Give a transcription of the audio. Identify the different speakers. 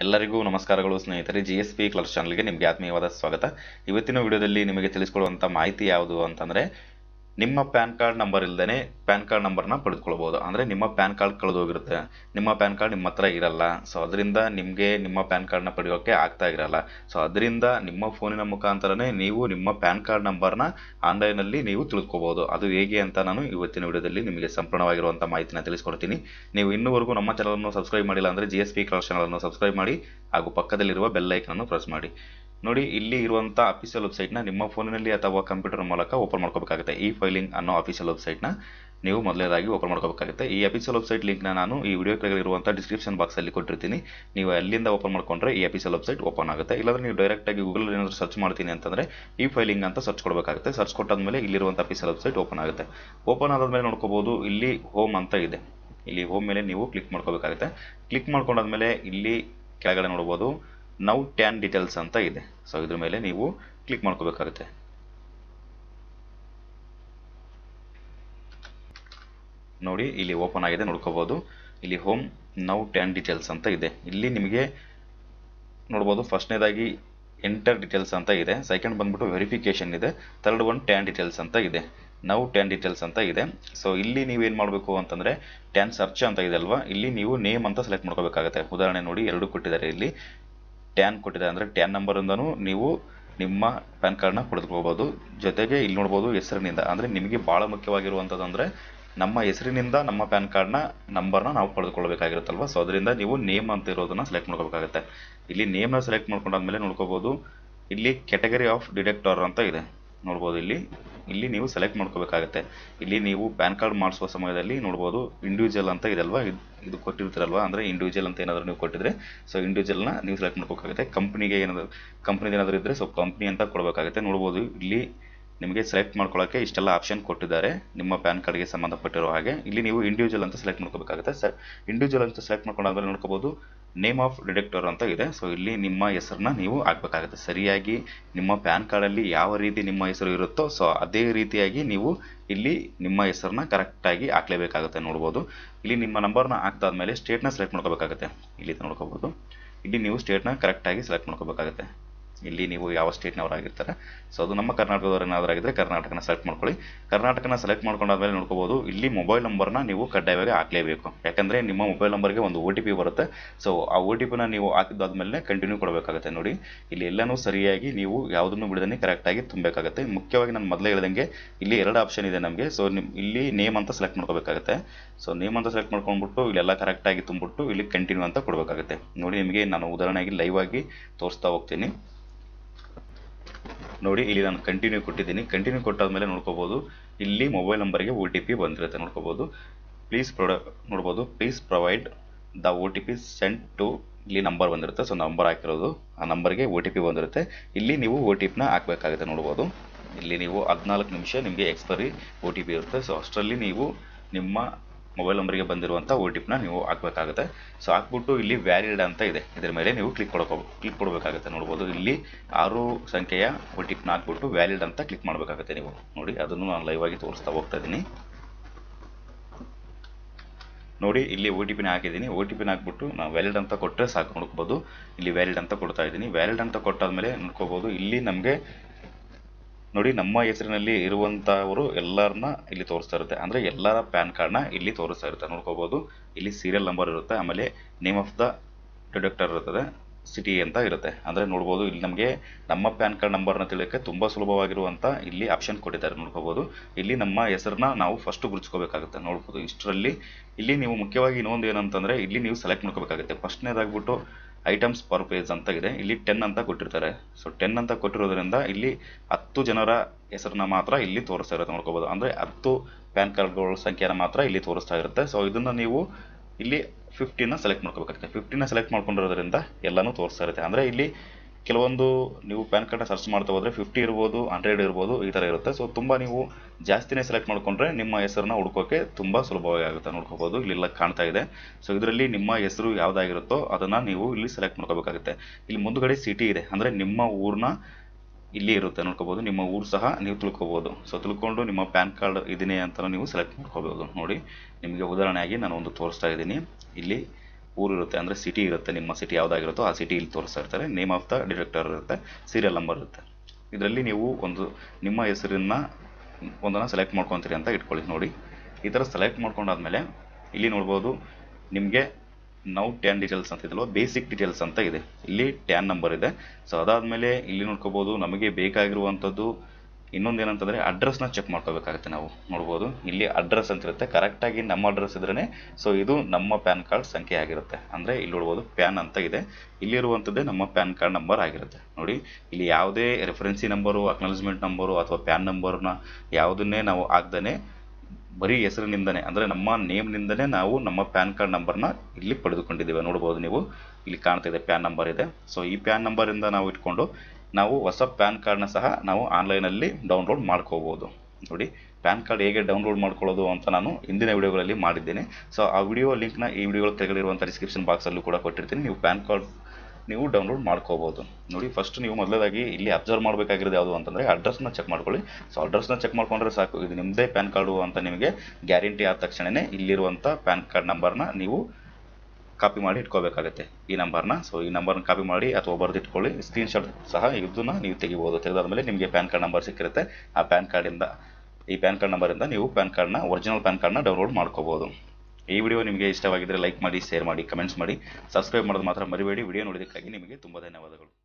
Speaker 1: ಎಲ್ಲರಿಗೂ ನಮಸ್ಕಾರಗಳು ಸ್ನೇಹಿತರೆ. GSP ಕ್ಲರ್ಕ್ಸ್ ಚಾನಲ್ಗೆ ನಿಮಗೆ ಆತ್ಮೀಯವಾದ ಸ್ವಾಗತ. ಇವತ್ತಿನ ವಿಡಿಯೋದಲ್ಲಿ ನಿಮಗೆ ತಿಳಿಸಿಕೊಡುವಂಥ ಮಾಹಿತಿ ಯಾವುದು ಅಂತಂದರೆ, ನಿಮ್ಮ ಪ್ಯಾನ್ ಕಾರ್ಡ್ ನಂಬರ್ ಇಲ್ಲದೇ ಪ್ಯಾನ್ ಕಾರ್ಡ್ ನಂಬರ್ನ ಪಡೆದುಕೊಳ್ಬೋದು. ಅಂದರೆ ನಿಮ್ಮ ಪ್ಯಾನ್ ಕಾರ್ಡ್ ಕಳೆದೋಗಿರುತ್ತೆ, ನಿಮ್ಮ ಪ್ಯಾನ್ ಕಾರ್ಡ್ ನಿಮ್ಮ ಹತ್ರ ಇರಲ್ಲ. ಸೊ ಅದರಿಂದ ನಿಮಗೆ ನಿಮ್ಮ ಪ್ಯಾನ್ ಕಾರ್ಡ್ನ ಪಡೆಯೋಕ್ಕೆ ಆಗ್ತಾ ಇರಲ್ಲ. ಸೊ ಅದರಿಂದ ನಿಮ್ಮ ಫೋನಿನ ಮುಖಾಂತರನೇ ನೀವು ನಿಮ್ಮ ಪ್ಯಾನ್ ಕಾರ್ಡ್ ನಂಬರ್ನ ಆನ್ಲೈನಲ್ಲಿ ನೀವು ತಿಳ್ಕೊಬೋದು. ಅದು ಹೇಗೆ ಅಂತ ನಾನು ಇವತ್ತಿನ ವಿಡಿಯೋದಲ್ಲಿ ನಿಮಗೆ ಸಂಪೂರ್ಣವಾಗಿರುವಂಥ ಮಾಹಿತಿನ ತಿಳಿಸ್ಕೊಡ್ತೀನಿ. ನೀವು ಇನ್ನೂವರೆಗೂ ನಮ್ಮ ಚಾನಲನ್ನು ಸಬ್ಸ್ಕ್ರೈಬ್ ಮಾಡಿಲ್ಲ ಅಂದರೆ GSP ಕ್ಲರ್ಕ್ಸ್ ಚಾನಲನ್ನು ಸಬ್ಸ್ಕ್ರೈಬ್ ಮಾಡಿ ಹಾಗೂ ಪಕ್ಕದಲ್ಲಿರುವ ಬೆಲ್ ಐಕನನ್ನು ಪ್ರೆಸ್ ಮಾಡಿ. ನೋಡಿ, ಇಲ್ಲಿ ಇರುವಂಥ ಅಫಿಷಿಯಲ್ ವೆಬ್ಸೈಟ್ನ ನಿಮ್ಮ ಫೋನಿನಲ್ಲಿ ಅಥವಾ ಕಂಪ್ಯೂಟರ್ ಮೂಲಕ ಓಪನ್ ಮಾಡ್ಕೋಬೇಕಾಗುತ್ತೆ. ಈ ಫೈಲಿಂಗ್ ಅನ್ನೋ ಅಫಿಷಿಯಲ್ ವೆಬ್ಸೈಟ್ನ ನೀವು ಮೊದಲನೇದಾಗಿ ಓಪನ್ ಮಾಡ್ಕೋಬೇಕಾಗುತ್ತೆ. ಈ ಅಫಿಷಿಯಲ್ ವೆಬ್ಸೈಟ್ ಲಿಂಕ್ನ ನಾನು ಈ ವಿಡಿಯೋ ಕೆಳಗೆ ಇರುವಂಥ ಡಿಸ್ಕ್ರಿಪ್ಷನ್ ಬಾಕ್ಸಲ್ಲಿ ಕೊಟ್ಟಿರ್ತೀನಿ. ನೀವು ಅಲ್ಲಿಂದ ಓಪನ್ ಮಾಡ್ಕೊಂಡ್ರೆ ಈ ಅಫಿಷಿಯಲ್ ವೆಬ್ಸೈಟ್ ಓಪನ್ ಆಗುತ್ತೆ. ಇಲ್ಲಾಂದ್ರೆ ನೀವು ಡೈರೆಕ್ಟಾಗಿ ಗೂಗಲ್ ಏನಾದರೂ ಸರ್ಚ್ ಮಾಡ್ತೀನಿ ಅಂತಂದರೆ ಈ ಫೈಲಿಂಗ್ ಅಂತ ಸರ್ಚ್ ಕೊಡಬೇಕಾಗುತ್ತೆ. ಸರ್ಚ್ ಕೊಟ್ಟಾದ್ಮೇಲೆ ಇಲ್ಲಿರುವಂಥ ಅಫಿಷಿಯಲ್ ವೆಬ್ಸೈಟ್ ಓಪನ್ ಆಗುತ್ತೆ. ಓಪನ್ ಆದಾದ್ಮೇಲೆ ನೋಡ್ಕೋಬೋದು, ಇಲ್ಲಿ ಹೋಮ್ ಅಂತ ಇದೆ. ಇಲ್ಲಿ ಹೋಮ್ ಮೇಲೆ ನೀವು ಕ್ಲಿಕ್ ಮಾಡ್ಕೋಬೇಕಾಗುತ್ತೆ. ಕ್ಲಿಕ್ ಮಾಡ್ಕೊಂಡಾದ್ಮೇಲೆ ಇಲ್ಲಿ ಕೆಳಗಡೆ ನೋಡ್ಬೋದು ನೌ ಟ್ಯಾನ್ ಡೀಟೇಲ್ಸ್ ಅಂತ ಇದೆ. ಸೊ ಇದ್ರ ಮೇಲೆ ನೀವು ಕ್ಲಿಕ್ ಮಾಡ್ಕೋಬೇಕಾಗುತ್ತೆ. ನೋಡಿ, ಇಲ್ಲಿ ಓಪನ್ ಆಗಿದೆ, ನೋಡ್ಕೋಬಹುದು. ಇಲ್ಲಿ ಹೋಮ್ ನೌ ಟ್ಯಾನ್ ಡೀಟೇಲ್ಸ್ ಅಂತ ಇದೆ. ಇಲ್ಲಿ ನಿಮಗೆ ನೋಡ್ಬೋದು, ಫಸ್ಟ್ನೇದಾಗಿ ಎಂಟರ್ ಡೀಟೇಲ್ಸ್ ಅಂತ ಇದೆ, ಸೆಕೆಂಡ್ ಬಂದ್ಬಿಟ್ಟು ವೆರಿಫಿಕೇಶನ್ ಇದೆ, ಥರ್ಡ್ ಒನ್ ಟ್ಯಾನ್ ಡೀಟೇಲ್ಸ್ ಅಂತ ಇದೆ, ನೌ ಟ್ಯಾನ್ ಡೀಟೇಲ್ಸ್ ಅಂತ ಇದೆ. ಸೊ ಇಲ್ಲಿ ನೀವೇನು ಮಾಡಬೇಕು ಅಂತಂದರೆ ಟ್ಯಾನ್ ಸರ್ಚ್ ಅಂತ ಇದೆ ಅಲ್ವಾ, ಇಲ್ಲಿ ನೀವು ನೇಮ್ ಅಂತ ಸೆಲೆಕ್ಟ್ ಮಾಡ್ಕೋಬೇಕಾಗುತ್ತೆ. ಉದಾಹರಣೆ ನೋಡಿ, ಎರಡು ಕೊಟ್ಟಿದ್ದಾರೆ. ಇಲ್ಲಿ ಟ್ಯಾನ್ ಕೊಟ್ಟಿದ್ದಾರೆ ಅಂದರೆ ಟ್ಯಾನ್ ನಂಬರಿಂದನೂ ನೀವು ನಿಮ್ಮ ಪ್ಯಾನ್ ಕಾರ್ಡ್ನ ಪಡೆದುಕೊಳ್ಬೋದು. ಜೊತೆಗೆ ಇಲ್ಲಿ ನೋಡ್ಬೋದು ಹೆಸರಿನಿಂದ, ಅಂದರೆ ನಿಮಗೆ ಭಾಳ ಮುಖ್ಯವಾಗಿರುವಂಥದ್ದು ಅಂದರೆ ನಮ್ಮ ಹೆಸರಿನಿಂದ ನಮ್ಮ ಪ್ಯಾನ್ ಕಾರ್ಡ್ನ ನಂಬರ್ನ ನಾವು ಪಡೆದುಕೊಳ್ಬೇಕಾಗಿರುತ್ತಲ್ವ. ಸೊ ಅದರಿಂದ ನೀವು ನೇಮ್ ಅಂತ ಇರೋದನ್ನು ಸೆಲೆಕ್ಟ್ ಮಾಡ್ಕೋಬೇಕಾಗುತ್ತೆ. ಇಲ್ಲಿ ನೇಮ್ನ ಸೆಲೆಕ್ಟ್ ಮಾಡ್ಕೊಂಡಾದ್ಮೇಲೆ ನೋಡ್ಕೋಬೋದು, ಇಲ್ಲಿ ಕ್ಯಾಟಗರಿ ಆಫ್ ಡಿಡಕ್ಟರ್ ಅಂತ ಇದೆ. ನೋಡ್ಬೋದು, ಇಲ್ಲಿ ನೀವು ಸೆಲೆಕ್ಟ್ ಮಾಡ್ಕೋಬೇಕಾಗುತ್ತೆ. ಇಲ್ಲಿ ನೀವು ಪ್ಯಾನ್ ಕಾರ್ಡ್ ಮಾಡಿಸುವ ಸಮಯದಲ್ಲಿ ನೋಡ್ಬೋದು ಇಂಡಿವಿಜುವಲ್ ಅಂತ ಇದೆಲ್ವಾ, ಇದು ಕೊಟ್ಟಿರ್ತೀರಲ್ವ, ಅಂದರೆ ಇಂಡಿವಿಜುವಲ್ ಅಂತ ಏನಾದರೂ ನೀವು ಕೊಟ್ಟಿದ್ರೆ ಸೊ ಇಂಡಿವಿಜುವಲ್ನ ನೀವು ಸೆಲೆಕ್ಟ್ ಮಾಡ್ಕೋಬೇಕಾಗುತ್ತೆ. ಕಂಪ್ನಿಗೆ ಏನಾದರೂ ಇದ್ದರೆ ಸೊ ಕಂಪ್ನಿ ಅಂತ ಕೊಡಬೇಕಾಗುತ್ತೆ. ನೋಡ್ಬೋದು, ಇಲ್ಲಿ ನಿಮಗೆ ಸೆಲೆಕ್ಟ್ ಮಾಡ್ಕೊಳ್ಳೋಕ್ಕೆ ಇಷ್ಟೆಲ್ಲ ಆಪ್ಷನ್ ಕೊಟ್ಟಿದ್ದಾರೆ ನಿಮ್ಮ ಪ್ಯಾನ್ ಕಾರ್ಡ್ಗೆ ಸಂಬಂಧಪಟ್ಟಿರೋ ಹಾಗೆ. ಇಲ್ಲಿ ನೀವು ಇಂಡಿವಿಜುವಲ್ ಅಂತ ಸೆಲೆಕ್ಟ್ ಮಾಡ್ಕೋಬೇಕಾಗುತ್ತೆ. ಇಂಡಿವಿಜುವಲ್ ಅಂತ ಸೆಲೆಕ್ಟ್ ಮಾಡ್ಕೊಂಡಾದ್ಮೇಲೆ ನೋಡ್ಕೋಬೋದು ನೇಮ್ ಆಫ್ ಡಿಡಕ್ಟರ್ ಅಂತ ಇದೆ. ಸೊ ಇಲ್ಲಿ ನಿಮ್ಮ ಹೆಸರನ್ನ ನೀವು ಹಾಕಬೇಕಾಗುತ್ತೆ. ಸರಿಯಾಗಿ ನಿಮ್ಮ ಪ್ಯಾನ್ ಕಾರ್ಡಲ್ಲಿ ಯಾವ ರೀತಿ ನಿಮ್ಮ ಹೆಸರು ಇರುತ್ತೋ ಸೊ ಅದೇ ರೀತಿಯಾಗಿ ನೀವು ಇಲ್ಲಿ ನಿಮ್ಮ ಹೆಸರನ್ನ ಕರೆಕ್ಟಾಗಿ ಹಾಕಲೇಬೇಕಾಗುತ್ತೆ. ನೋಡ್ಬೋದು, ಇಲ್ಲಿ ನಿಮ್ಮ ನಂಬರ್ನ ಹಾಕ್ದಾದ್ಮೇಲೆ ಸ್ಟೇಟ್ನ ಸೆಲೆಕ್ಟ್ ಮಾಡ್ಕೋಬೇಕಾಗುತ್ತೆ. ಇಲ್ಲಿ ನೋಡ್ಕೋಬೋದು, ಇಲ್ಲಿ ನೀವು ಸ್ಟೇಟ್ನ ಕರೆಕ್ಟಾಗಿ ಸೆಲೆಕ್ಟ್ ಮಾಡ್ಕೋಬೇಕಾಗುತ್ತೆ. ಇಲ್ಲಿ ನೀವು ಯಾವ ಸ್ಟೇಟ್ನವರಾಗಿರ್ತಾರೆ ಸೊ ಅದು ನಮ್ಮ ಕರ್ನಾಟಕದವರೇನಾದ್ರಾಗಿದ್ದರೆ ಕರ್ನಾಟಕನ ಸೆಲೆಕ್ಟ್ ಮಾಡ್ಕೊಳ್ಳಿ. ಕರ್ನಾಟಕನ ಸೆಲೆಕ್ಟ್ ಮಾಡ್ಕೊಂಡಾದ್ಮೇಲೆ ನೋಡ್ಕೋಬೋದು, ಇಲ್ಲಿ ಮೊಬೈಲ್ ನಂಬರ್ನ ನೀವು ಕಡ್ಡಾಯವಾಗಿ ಹಾಕಲೇಬೇಕು. ಯಾಕಂದರೆ ನಿಮ್ಮ ಮೊಬೈಲ್ ನಂಬರ್ಗೆ ಒಂದು OTP ಬರುತ್ತೆ. ಸೊ ಆ OTPನ ನೀವು ಹಾಕಿದ್ದಾದ್ಮೇಲೆ ಕಂಟಿನ್ಯೂ ಕೊಡಬೇಕಾಗುತ್ತೆ. ನೋಡಿ, ಇಲ್ಲಿ ಎಲ್ಲನೂ ಸರಿಯಾಗಿ ನೀವು ಯಾವುದನ್ನು ಬಿಡದೇ ಕರೆಕ್ಟಾಗಿ ತುಂಬಬೇಕಾಗುತ್ತೆ. ಮುಖ್ಯವಾಗಿ ನಾನು ಮೊದಲೇ ಹೇಳ್ದಂಗೆ ಇಲ್ಲಿ ಎರಡು ಆಪ್ಷನ್ ಇದೆ ನಮಗೆ. ಸೊ ಇಲ್ಲಿ ನೇಮ್ ಅಂತ ಸೆಲೆಕ್ಟ್ ಮಾಡ್ಕೋಬೇಕಾಗುತ್ತೆ. ಸೊ ನೇಮ್ ಅಂತ ಸೆಲೆಕ್ಟ್ ಮಾಡ್ಕೊಂಡ್ಬಿಟ್ಟು ಇಲ್ಲೆಲ್ಲ ಕರೆಕ್ಟಾಗಿ ತುಂಬಿಟ್ಟು ಇಲ್ಲಿ ಕಂಟಿನ್ಯೂ ಅಂತ ಕೊಡಬೇಕಾಗುತ್ತೆ. ನೋಡಿ, ನಿಮಗೆ ನಾನು ಉದಾಹರಣೆಗೆ ಲೈವ್ ಆಗಿ ತೋರಿಸ್ತಾ ಹೋಗ್ತೀನಿ. ನೋಡಿ, ಇಲ್ಲಿ ನಾನು ಕಂಟಿನ್ಯೂ ಕೊಟ್ಟಿದ್ದೀನಿ. ಕಂಟಿನ್ಯೂ ಕೊಟ್ಟಾದ್ಮೇಲೆ ನೋಡ್ಕೋಬೋದು, ಇಲ್ಲಿ ಮೊಬೈಲ್ ನಂಬರ್ಗೆ OTP ಬಂದಿರುತ್ತೆ. ನೋಡ್ಕೋಬೋದು, ನೋಡ್ಬೋದು please provide the OTP sent to, ಇಲ್ಲಿ ನಂಬರ್ ಬಂದಿರುತ್ತೆ. ಸೊ ನಂಬರ್ ಹಾಕಿರೋದು ಆ ನಂಬರ್ಗೆ OTP ಬಂದಿರುತ್ತೆ. ಇಲ್ಲಿ ನೀವು OTPನ ಹಾಕಬೇಕಾಗುತ್ತೆ. ನೋಡ್ಬೋದು, ಇಲ್ಲಿ ನೀವು 14 ನಿಮಿಷ ನಿಮಗೆ ಎಕ್ಸ್ಪೈರಿ OTP ಇರುತ್ತೆ. ಸೊ ಅಷ್ಟರಲ್ಲಿ ನೀವು ನಿಮ್ಮ ಮೊಬೈಲ್ ನಂಬರ್ಗೆ ಬಂದಿರುವಂಥ OTPನ ನೀವು ಹಾಕಬೇಕಾಗುತ್ತೆ. ಸೊ ಹಾಕ್ಬಿಟ್ಟು ಇಲ್ಲಿ ವ್ಯಾಲಿಡ್ ಅಂತ ಇದೆ, ಇದರ ಮೇಲೆ ನೀವು ಕ್ಲಿಕ್ ಕೊಡಬೇಕಾಗುತ್ತೆ. ನೋಡ್ಬೋದು, ಇಲ್ಲಿ 6 ಸಂಖ್ಯೆಯ OTPನ ಹಾಕ್ಬಿಟ್ಟು ವ್ಯಾಲಿಡ್ ಅಂತ ಕ್ಲಿಕ್ ಮಾಡಬೇಕಾಗುತ್ತೆ ನೀವು. ನೋಡಿ, ಅದನ್ನು ನಾನು ಲೈವ್ ಆಗಿ ತೋರಿಸ್ತಾ ಹೋಗ್ತಾ ಇದ್ದೀನಿ. ನೋಡಿ, ಇಲ್ಲಿ OTPನ ಹಾಕಿದ್ದೀನಿ. OTPನ ಹಾಕ್ಬಿಟ್ಟು ನಾವು ವ್ಯಾಲಿಡ್ ಅಂತ ಕೊಟ್ಟರೆ ಸಾಕು. ನೋಡ್ಕೋಬೋದು, ಇಲ್ಲಿ ವ್ಯಾಲಿಡ್ ಅಂತ ಕೊಡ್ತಾ ಇದ್ದೀನಿ. ವ್ಯಾಲಿಡ್ ಅಂತ ಕೊಟ್ಟಾದ್ಮೇಲೆ ನೋಡ್ಕೋಬೋದು, ಇಲ್ಲಿ ನಮಗೆ ನೋಡಿ ನಮ್ಮ ಹೆಸರಿನಲ್ಲಿ ಇರುವಂಥವರು ಎಲ್ಲರನ್ನ ಇಲ್ಲಿ ತೋರಿಸ್ತಾ ಇರುತ್ತೆ. ಅಂದರೆ ಎಲ್ಲರ ಪ್ಯಾನ್ ಕಾರ್ಡ್ನ ಇಲ್ಲಿ ತೋರಿಸ್ತಾ ಇರುತ್ತೆ. ನೋಡ್ಕೋಬೋದು, ಇಲ್ಲಿ ಸೀರಿಯಲ್ ನಂಬರ್ ಇರುತ್ತೆ, ಆಮೇಲೆ ನೇಮ್ ಆಫ್ ದ ಡಿಡಕ್ಟರ್ ಇರ್ತದೆ, ಸಿಟಿ ಅಂತ ಇರುತ್ತೆ. ಅಂದರೆ ನೋಡ್ಬೋದು, ಇಲ್ಲಿ ನಮಗೆ ನಮ್ಮ ಪ್ಯಾನ್ ಕಾರ್ಡ್ ನಂಬರ್ನ ತಿಳಿಯೋಕ್ಕೆ ತುಂಬ ಸುಲಭವಾಗಿರುವಂಥ ಇಲ್ಲಿ ಆಪ್ಷನ್ ಕೊಟ್ಟಿದ್ದಾರೆ. ನೋಡ್ಕೋಬೋದು, ಇಲ್ಲಿ ನಮ್ಮ ಹೆಸರನ್ನ ನಾವು ಫಸ್ಟ್ ಗುರುತಿಸ್ಕೋಬೇಕಾಗುತ್ತೆ. ನೋಡ್ಬೋದು, ಇಷ್ಟರಲ್ಲಿ ಇಲ್ಲಿ ನೀವು ಮುಖ್ಯವಾಗಿ ಇನ್ನೊಂದು ಏನಂತಂದರೆ ಇಲ್ಲಿ ನೀವು ಸೆಲೆಕ್ಟ್ ಮಾಡ್ಕೋಬೇಕಾಗುತ್ತೆ. ಫಸ್ಟ್ನೇದಾಗ್ಬಿಟ್ಟು ಐಟಮ್ಸ್ ಪರ್ ಪೇಜ್ ಅಂತ ಇದೆ, ಇಲ್ಲಿ 10 ಅಂತ ಕೊಟ್ಟಿರ್ತಾರೆ. ಸೊ 10 ಅಂತ ಕೊಟ್ಟಿರೋದ್ರಿಂದ ಇಲ್ಲಿ 10 ಜನರ ಹೆಸರನ್ನ ಮಾತ್ರ ಇಲ್ಲಿ ತೋರಿಸ್ತಾ ಇರುತ್ತೆ. ನೋಡ್ಕೋಬೋದು, ಅಂದರೆ 10 ಪ್ಯಾನ್ ಕಾರ್ಡ್ಗಳ ಸಂಖ್ಯೆನ ಮಾತ್ರ ಇಲ್ಲಿ ತೋರಿಸ್ತಾ ಇರುತ್ತೆ. ಸೊ ಇದನ್ನು ನೀವು ಇಲ್ಲಿ 50ನ ಸೆಲೆಕ್ಟ್ ಮಾಡ್ಕೋಬೇಕಾಗುತ್ತೆ. 50ನ ಸೆಲೆಕ್ಟ್ ಮಾಡ್ಕೊಂಡಿರೋದ್ರಿಂದ ಎಲ್ಲನೂ ತೋರಿಸ್ತಾ ಇರುತ್ತೆ. ಅಂದರೆ ಇಲ್ಲಿ ಕೆಲವೊಂದು ನೀವು ಪ್ಯಾನ್ ಕಾರ್ಡ್ನ ಸರ್ಚ್ ಮಾಡ್ತಾ ಹೋದರೆ 50 ಇರ್ಬೋದು, 100 ಇರ್ಬೋದು, ಈ ಥರ ಇರುತ್ತೆ. ಸೊ ತುಂಬ ನೀವು ಜಾಸ್ತಿನೇ ಸೆಲೆಕ್ಟ್ ಮಾಡ್ಕೊಂಡ್ರೆ ನಿಮ್ಮ ಹೆಸರನ್ನ ಹುಡ್ಕೋಕ್ಕೆ ತುಂಬ ಸುಲಭವಾಗಿ ಆಗುತ್ತೆ. ನೋಡ್ಕೋಬೋದು, ಇಲ್ಲೆಲ್ಲ ಕಾಣ್ತಾ ಇದೆ. ಸೊ ಇದರಲ್ಲಿ ನಿಮ್ಮ ಹೆಸರು ಯಾವುದಾಗಿರುತ್ತೋ ಅದನ್ನು ನೀವು ಇಲ್ಲಿ ಸೆಲೆಕ್ಟ್ ಮಾಡ್ಕೋಬೇಕಾಗುತ್ತೆ. ಇಲ್ಲಿ ಮುಂದುಗಡೆ ಸಿಟಿ ಇದೆ, ಅಂದರೆ ನಿಮ್ಮ ಊರನ್ನ ಇಲ್ಲಿ ಇರುತ್ತೆ. ನೋಡ್ಕೋಬೋದು, ನಿಮ್ಮ ಊರು ಸಹ ನೀವು ತಿಳ್ಕೊಬೋದು. ಸೊ ತಿಳ್ಕೊಂಡು ನಿಮ್ಮ ಪ್ಯಾನ್ ಕಾರ್ಡ್ ಇದನ್ನೇ ಅಂತ ನೀವು ಸೆಲೆಕ್ಟ್ ಮಾಡ್ಕೋಬೋದು. ನೋಡಿ, ನಿಮಗೆ ಉದಾಹರಣೆಯಾಗಿ ನಾನು ಒಂದು ತೋರಿಸ್ತಾ ಇದ್ದೀನಿ. ಇಲ್ಲಿ ಊರಿರುತ್ತೆ, ಅಂದರೆ ಸಿಟಿ ಇರುತ್ತೆ, ನಿಮ್ಮ ಸಿಟಿ ಯಾವುದಾಗಿರುತ್ತೋ ಆ ಸಿಟಿ ಇಲ್ಲಿ ತೋರಿಸ್ತಾ ಇರ್ತಾರೆ. ನೇಮ್ ಆಫ್ ದ ಡಿರೆಕ್ಟರ್ ಇರುತ್ತೆ, ಸೀರಿಯಲ್ ನಂಬರ್ ಇರುತ್ತೆ. ಇದರಲ್ಲಿ ನೀವು ನಿಮ್ಮ ಹೆಸರನ್ನ ಒಂದನ್ನು ಸೆಲೆಕ್ಟ್ ಮಾಡ್ಕೊತೀರಿ ಅಂತ ಇಟ್ಕೊಳ್ಳಿ. ನೋಡಿ, ಈ ಥರ ಸೆಲೆಕ್ಟ್ ಮಾಡ್ಕೊಂಡಾದ್ಮೇಲೆ ಇಲ್ಲಿ ನೋಡ್ಬೋದು ನಿಮಗೆ ನೌ ಟ್ಯಾನ್ ಡೀಟೇಲ್ಸ್ ಅಂತ ಇದಲ್ವ, ಬೇಸಿಕ್ ಡೀಟೇಲ್ಸ್ ಅಂತ ಇದೆ. ಇಲ್ಲಿ ಟ್ಯಾನ್ ನಂಬರ್ ಇದೆ. ಸೊ ಅದಾದಮೇಲೆ ಇಲ್ಲಿ ನೋಡ್ಕೋಬೋದು ನಮಗೆ ಬೇಕಾಗಿರುವಂಥದ್ದು ಇನ್ನೊಂದು ಏನಂತಂದರೆ ಅಡ್ರೆಸ್ನ ಚೆಕ್ ಮಾಡ್ಕೋಬೇಕಾಗುತ್ತೆ. ನಾವು ನೋಡ್ಬೋದು ಇಲ್ಲಿ ಅಡ್ರೆಸ್ ಅಂತ ಇರುತ್ತೆ, ಕರೆಕ್ಟಾಗಿ ನಮ್ಮ ಅಡ್ರೆಸ್ ಇದ್ರೇ ಸೊ ಇದು ನಮ್ಮ ಪ್ಯಾನ್ ಕಾರ್ಡ್ ಸಂಖ್ಯೆ ಆಗಿರುತ್ತೆ. ಅಂದರೆ ಇಲ್ಲಿ ನೋಡ್ಬೋದು ಪ್ಯಾನ್ ಅಂತ ಇದೆ, ಇಲ್ಲಿರುವಂಥದ್ದೇ ನಮ್ಮ ಪ್ಯಾನ್ ಕಾರ್ಡ್ ನಂಬರ್ ಆಗಿರುತ್ತೆ. ನೋಡಿ, ಇಲ್ಲಿ ಯಾವುದೇ ರೆಫರೆನ್ಸಿ ನಂಬರು, ಅಕ್ನಾಲಜ್ಮೆಂಟ್ ನಂಬರು ಅಥವಾ ಪ್ಯಾನ್ ನಂಬರ್ನ ಯಾವುದನ್ನೇ ನಾವು ಹಾಕ್ದೇ ಬರೀ ಹೆಸರಿನಿಂದನೇ, ಅಂದರೆ ನಮ್ಮ ನೇಮ್ನಿಂದನೇ ನಾವು ನಮ್ಮ ಪ್ಯಾನ್ ಕಾರ್ಡ್ ನಂಬರ್ನ ಇಲ್ಲಿ ಪಡೆದುಕೊಂಡಿದ್ದೇವೆ. ನೋಡ್ಬೋದು ನೀವು ಇಲ್ಲಿ ಕಾಣ್ತಿದೆ ಪ್ಯಾನ್ ನಂಬರ್ ಇದೆ. ಸೊ ಈ ಪ್ಯಾನ್ ನಂಬರಿಂದ ನಾವು ಇಟ್ಕೊಂಡು ನಾವು ಹೊಸ ಪ್ಯಾನ್ ಕಾರ್ಡ್ನ ಸಹ ನಾವು ಆನ್ಲೈನಲ್ಲಿ ಡೌನ್ಲೋಡ್ ಮಾಡ್ಕೋಬೋದು. ನೋಡಿ, ಪ್ಯಾನ್ ಕಾರ್ಡ್ ಹೇಗೆ ಡೌನ್ಲೋಡ್ ಮಾಡ್ಕೊಳ್ಳೋದು ಅಂತ ನಾನು ಹಿಂದಿನ ವಿಡಿಯೋಗಳಲ್ಲಿ ಮಾಡಿದ್ದೇನೆ. ಸೊ ಆ ವಿಡಿಯೋ ಲಿಂಕ್ನ ಈ ವಿಡಿಯೋ ಕೆಳಗಡೆ ಡಿಸ್ಕ್ರಿಪ್ಷನ್ ಬಾಕ್ಸಲ್ಲೂ ಕೂಡ ಕೊಟ್ಟಿರ್ತೀನಿ. ನೀವು ಪ್ಯಾನ್ ಕಾರ್ಡ್ ನೀವು ಡೌನ್ಲೋಡ್ ಮಾಡ್ಕೋಬೋದು. ನೋಡಿ, ಫಸ್ಟ್ ನೀವು ಮೊದಲೇದಾಗಿ ಇಲ್ಲಿ ಅಬ್ಸರ್ವ್ ಮಾಡಬೇಕಾಗಿರೋದು ಯಾವುದು ಅಂತಂದರೆ ಅಡ್ರೆಸ್ನ ಚೆಕ್ ಮಾಡ್ಕೊಳ್ಳಿ. ಸೊ ಅಡ್ರೆಸ್ನ ಚೆಕ್ ಮಾಡ್ಕೊಂಡ್ರೆ ಸಾಕು, ಇದು ನಿಮ್ಮದೇ ಪ್ಯಾನ್ ಕಾರ್ಡು ಅಂತ ನಿಮಗೆ ಗ್ಯಾರಂಟಿ ಆದ ತಕ್ಷಣವೇ ಇಲ್ಲಿರುವಂಥ ಪ್ಯಾನ್ ಕಾರ್ಡ್ ನಂಬರ್ನ ನೀವು ಕಾಪಿ ಮಾಡಿ ಇಟ್ಕೋಬೇಕಾಗುತ್ತೆ, ಈ ನಂಬರ್ನ. ಸೊ ಈ ನಂಬರ್ನ ಕಾಪಿ ಮಾಡಿ ಅಥವಾ ಬರೆದಿಟ್ಕೊಳ್ಳಿ, ಸ್ಕ್ರೀನ್ಶಾಟ್ ಸಹ ಇದನ್ನ ನೀವು ತೆಗಿಬೋದು. ತೆಗೆದಾದ್ಮೇಲೆ ನಿಮಗೆ ಪ್ಯಾನ್ ಕಾರ್ಡ್ ನಂಬರ್ ಸಿಕ್ಕಿರುತ್ತೆ. ಆ ಪ್ಯಾನ್ ಕಾರ್ಡ್ ನಂಬರಿಂದ ನೀವು ಒರಿಜಿನಲ್ ಪ್ಯಾನ್ ಕಾರ್ಡ್ನ ಡೌನ್ಲೋಡ್ ಮಾಡ್ಕೋಬೋದು. ಈ ವಿಡಿಯೋ ನಿಮಗೆ ಇಷ್ಟವಾಗಿದ್ದರೆ ಲೈಕ್ ಮಾಡಿ, ಶೇರ್ ಮಾಡಿ, ಕಮೆಂಟ್ಸ್ ಮಾಡಿ, ಸಬ್ಸ್ಕ್ರೈಬ್ ಮಾಡೋದು ಮಾತ್ರ ಮರಿಬೇಡಿ. ವಿಡಿಯೋ ನೋಡಿದ್ದಕ್ಕಾಗಿ ನಿಮಗೆ ತುಂಬ ಧನ್ಯವಾದಗಳು.